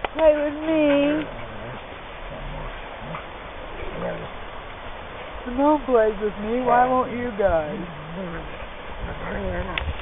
Play with me. Simone plays with me. Why won't you guys?